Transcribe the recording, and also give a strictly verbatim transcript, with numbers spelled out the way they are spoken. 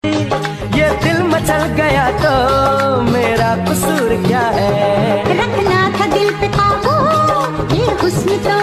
ये दिल मचल गया तो मेरा कसूर क्या है? रखना था दिल पे काबू, ये हुस्न तो